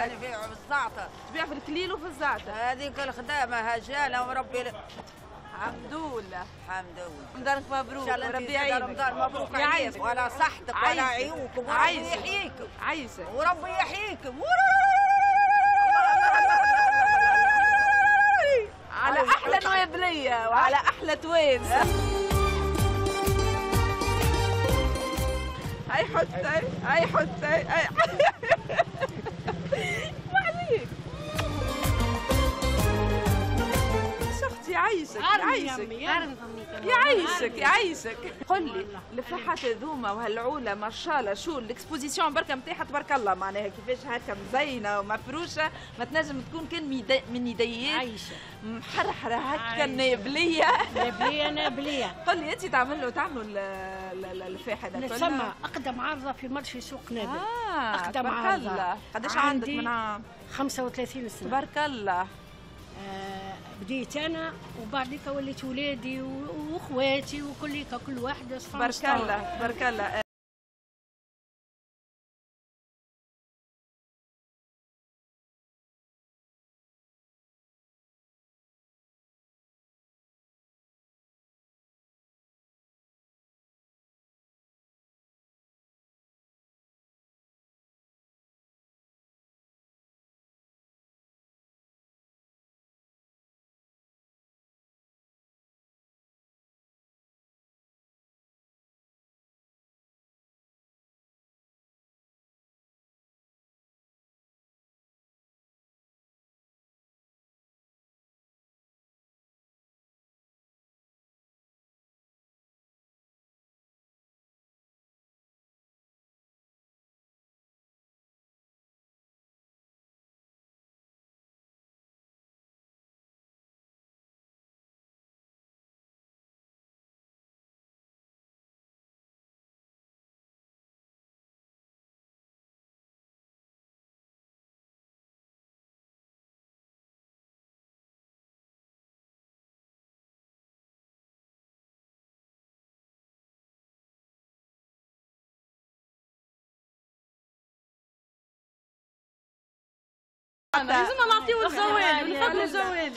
نبيع بالزعتر. تبيع في الكليل وفي الزعتر. هذيك الخدامه هجاله وربي الحمد لله. الحمد لله. رمضانك مبروك وربي يعينك. رمضان مبروك عليك وعلى صحتك وعلى عيوكم وربي يحييكم. عايشك وربي يحييكم. على احلى نوابليه وعلى احلى توانسه. هاي حطي هاي حطي هاي وعليك اختي. يعيشك يعيشك يعيشك يعيشك. قل لي الفحات هذوما وهالعوله ما شاء الله، شو الاكسبوزيسيون بركه نتاعها تبارك الله، معناها كيفاش هكا مزينه ومفروشه، ما تنجم تكون كان من يديات عايشه محرحره هكا نابليه. نابليه. قل لي انت تعملوا الفاحه هذا كله؟ نسمى اقدم عارضه في مرشي سوق نابل. اقدم تبارك عارضه. الله. قداش عندك من عام؟ 35 سنه. تبارك الله. بديت انا وبعديك وليت ولادي واخواتي كل واحده. تبارك الله تبارك الله. لازم نعطيو الزوال ونفضلوا الزوال.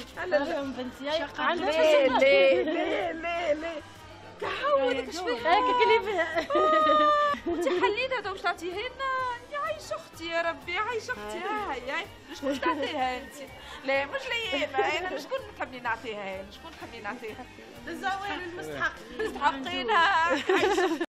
لا لا لا لا لا كحولك اش فيها هيك كليفها. انت حليتها تو باش تعطيها لنا؟ يعيش اختي يا ربي يعيش اختي. هاي شكون باش تعطيها انت؟ لا مش لي انا شكون تحبني نعطيها؟ شكون تحبني نعطيها؟ الزوال المستحق مستحقينها.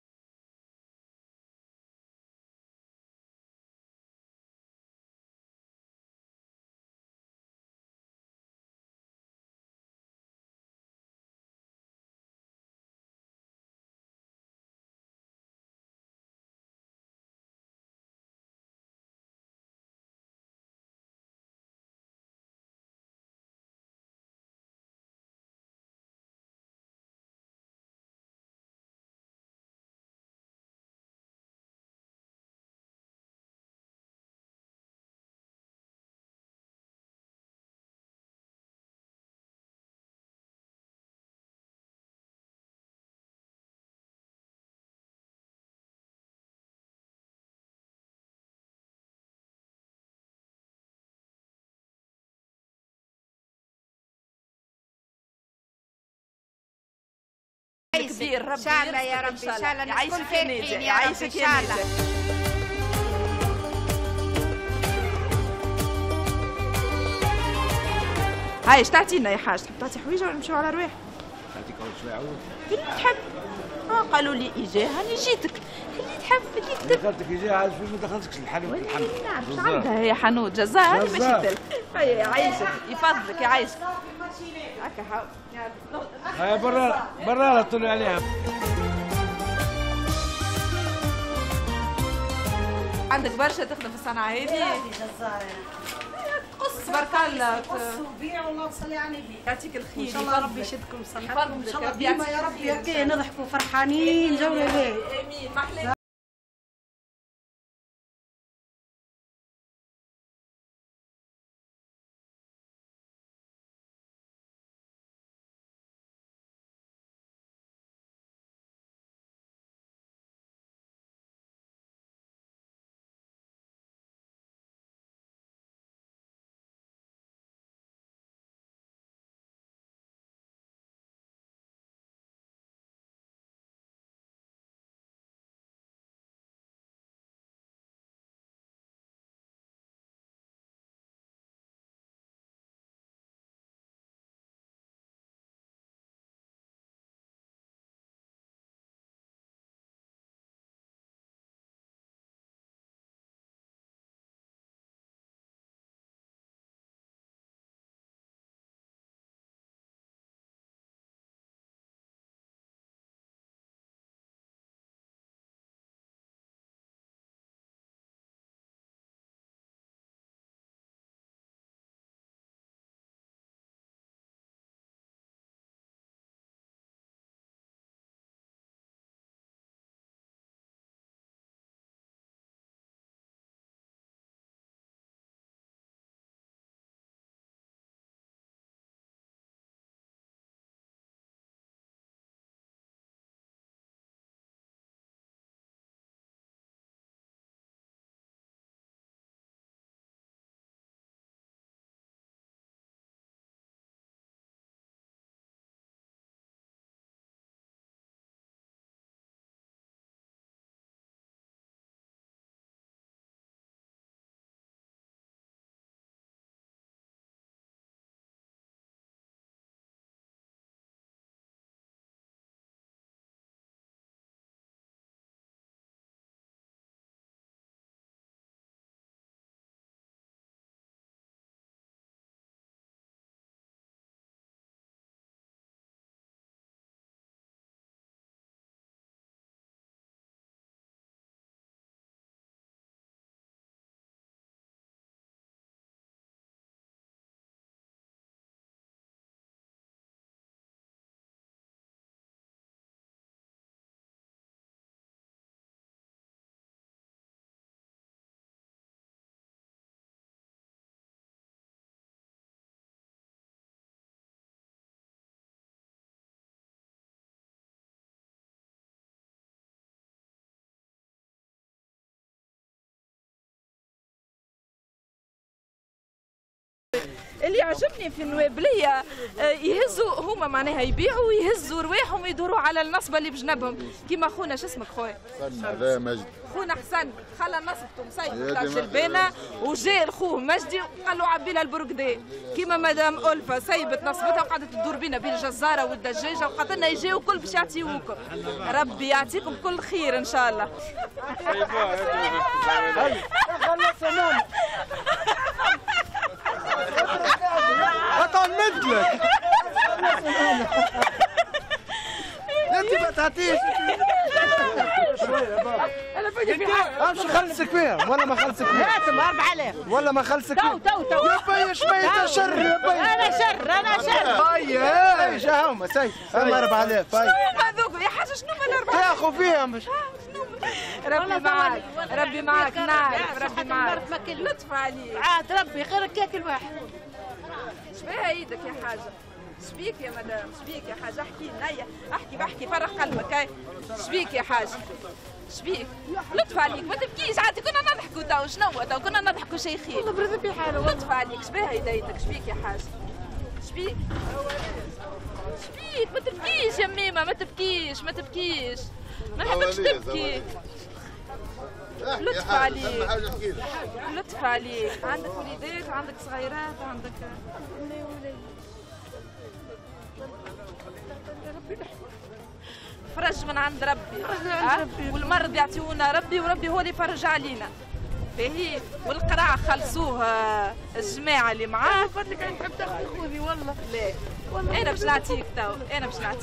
كبير ربي ان شاء الله يا ربي. ان شاء الله نكون فرحين يا رب. يعيشك ان شاء الله. هاي اش تعطينا يا حاج؟ تحب تعطي حويجه ولا نمشيو على رواح؟ نعطيك اول شويه عود. اللي تحب. قالوا لي اجا هاني جيتك. اللي تحب اللي كتب. دخلتك اجا عاد ما دخلتكش الحانوت. الحمد نعم اش عندها هي حانوت جزار. هاني ماشي تل. هيا يعيشك يفضلك يعيشك. هكا حاول. هاي برا طلع عليها. عندك برشا تخدم في الصنعة هذه؟ جزارة. قص تبارك الله. قص وبيع والله تصلي على النبي. يعطيك الخير. ان شاء الله ربي يشدكم صحتكم. ان شاء الله ديما ديما يا ربي هكا نضحكوا فرحانين جولة باهي. امين. محلى اللي يعجبني في النوابليه يهزوا هما معناها يبيعوا ويهزوا رواحهم ويدوروا على النصبه اللي بجنبهم كيما خونا شو اسمك خويا؟ لا مجد خونا حسن خلى نصبته مصيبه تاع الجلبانه وجاء لخوه مجدي وقال له عبي لها البرقدي كيما مدام ألفة سيبت نصبتها وقعدت تدور بينا بين الجزاره والدجاجه وقالت لنا يجيو الكل باش يعطيوكم ربي يعطيكم كل خير ان شاء الله. اطعم مثلك انت ما تعطيش انا فاجئ في حاجه امشي خلصك فيهم ولا ما خلصك فيهم هاتم 4000 ولا ما خلصك فيهم تو يا بيا شويه شر يا بيا انا شر بيا جا هما سي 4000 شنو هذوك يا حاجه شنو هما ال4000 تاخذ فيهم ربي معاك ربي معاك نعرف ربي معاك لطف عليك عاد ربي خيرك ياكل واحد. شبيها ايدك يا حاجه؟ شبيك يا مدام؟ شبيك يا حاجه؟ احكي لي احكي بحكي فرغ قلبك هاي شبيك يا حاجه؟ شبيك؟ لطف عليك ما تبكيش عادي كنا نضحكوا تو شنو تو كنا نضحكوا شيخين والله برد في حاله لطف عليك شبيها يديتك شبيك يا حاجه؟ شبيك؟ شبيك ما تبكيش يا ميمه ما تبكيش ما تبكيش ما نحبكش تبكي لطف عليك لطف عليك عندك وليدات عندك صغيرات عندك فرج من عند ربي والمرض يعطيونا ربي وربي هو اللي يفرج علينا باهي والقراع خلصوها الجماعه اللي معاه فضلك انا نحب تاخذ خوذي والله لا انا باش نعطيك تو انا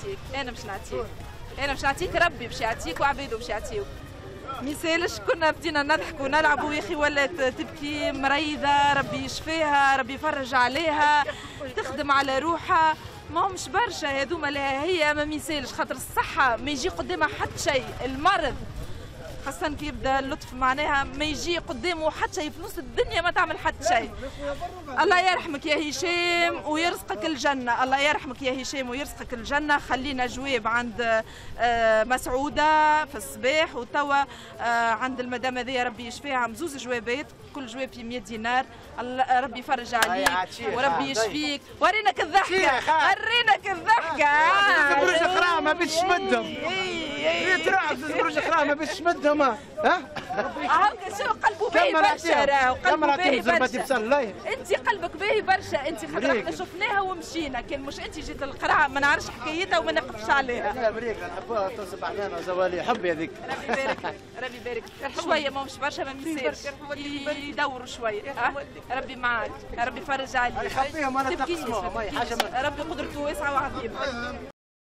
باش نعطيك ربي باش يعطيك وعبيده باش يعطيوك ميسالش كنا بدينا نضحكوا ونلعبوا يا اخي ولات تبكي مريضه ربي يشفيها ربي يفرج عليها تخدم على روحها ما همش برشا هذوما لا هي ما ميسالش خاطر الصحه ما يجي قدامها حتى شيء المرض خاصة كي يبدا اللطف معناها ما يجي قدامه حتى شيء في نص الدنيا ما تعمل حتى شيء. الله يرحمك يا هشام ويرزقك الجنة، الله يرحمك يا هشام ويرزقك الجنة. خلينا جواب عند مسعودة في الصباح وتوا عند المدام هذيا ربي يشفيها مزوز جوابات كل جواب في 100 دينار. ربي يفرج عليك وربي يشفيك. وريناك الضحكة وريناك الضحكة. برج اخرى ما بيش تمدهم. تروح برج اخرى ما بيش تمدهم. ها هاكا شو قلبه باهي برشا راهو قلبه باهي برشا. انت قلبك باهي برشا انت خاطر احنا شفناها ومشينا. كان مش انت جيت القرعه ما نعرفش حكايتها وما نقفش عليها. لا بريك نحبوها تصب علينا زوالي حبي هذيك. ربي يبارك ربي يبارك شويه ما مش برشا ما نسيرش يدوروا شويه. ربي معاك ربي يفرج عليك. يخبيهم ولا تقسموهم حاجه ربي قدرته واسعه وعظيمه.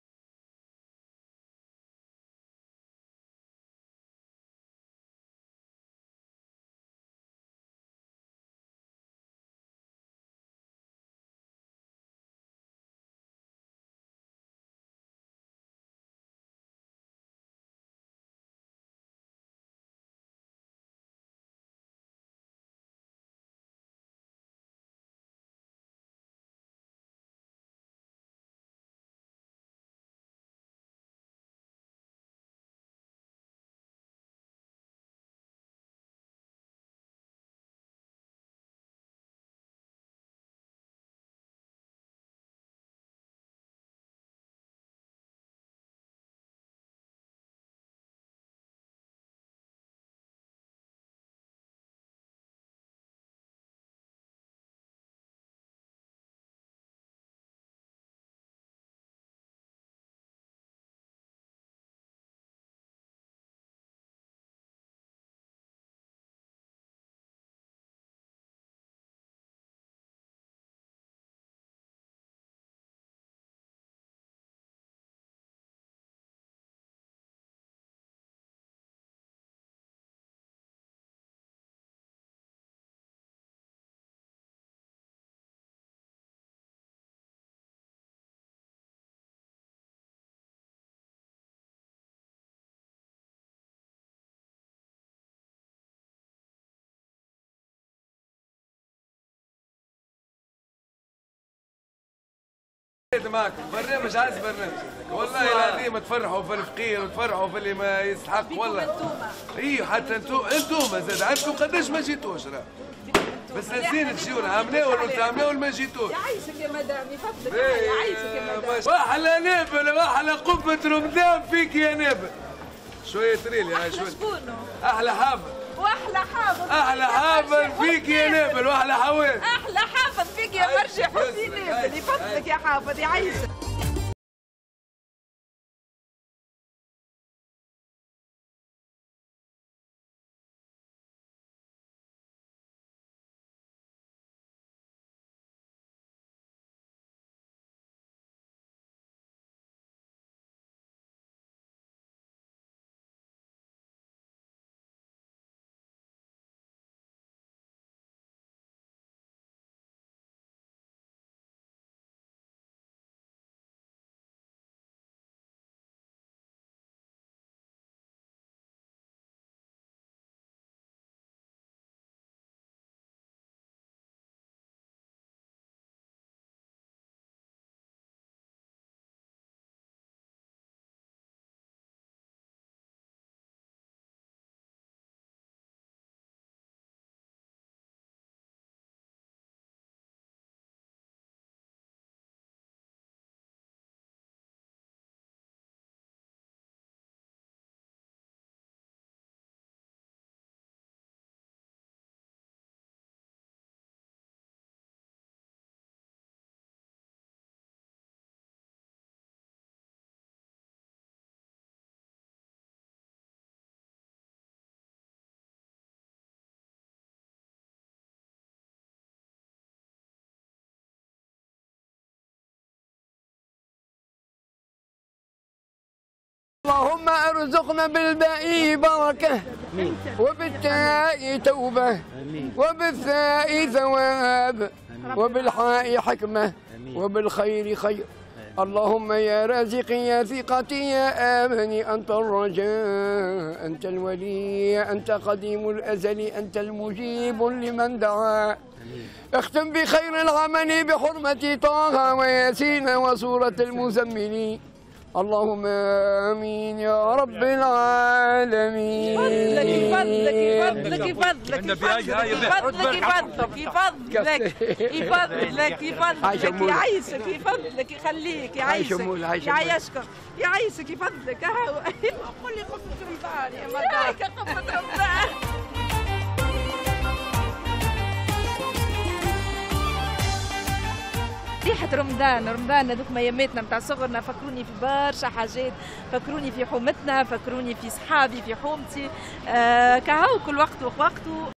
معكم برنامج عايز برنامج والله العظيم تفرحوا في الفقير وتفرحوا في اللي ما يستحق والله. ايوه حتى انتم زاد عندكم قداش ما جيتوش راه جيتوا بس نسينا تجيونا عاملاه ما جيتوش. يعيشك يا مدام يفضلك يعيشك يا مدام. واحلى نابل واحلى قبة رمضان فيك يا نابل. شوية تريلي هاي شوية. شكونه؟ أحلى حافظ. واحلى حافظ. أحلى حافظ فيك يا نابل واحلى حواد. أحلى حافظ فيك يا مرجي حسني نابل يفضلك يا حافظ يعيشك. اللهم ارزقنا بالباء بركة وبالتاء توبة وبالثاء ثواب وبالحاء حكمة وبالخير خير. اللهم يا رازقي يا ثقتي يا آمني أنت الرجاء أنت الولي أنت قديم الأزل أنت المجيب لمن دعا. اختم بخير العمل بحرمة طه وياسين وسورة المزمل. اللهم آمين يا رب العالمين. يفضلك يفضلك يفضلك يفضلك يفضلك يفضلك يفضلك يفضلك يفضلك يعيشك يفضلك يخليك يعيشك يعيشك يعيشك يفضلك. قول لي قبة رمضان يا مدام. قبة رمضان. ريحة رمضان هذوك مياماتنا نتاع صغرنا فكروني في برشا حاجات، فكروني في حومتنا، فكروني في صحابي في حومتي. كهو كل وقت ووقته.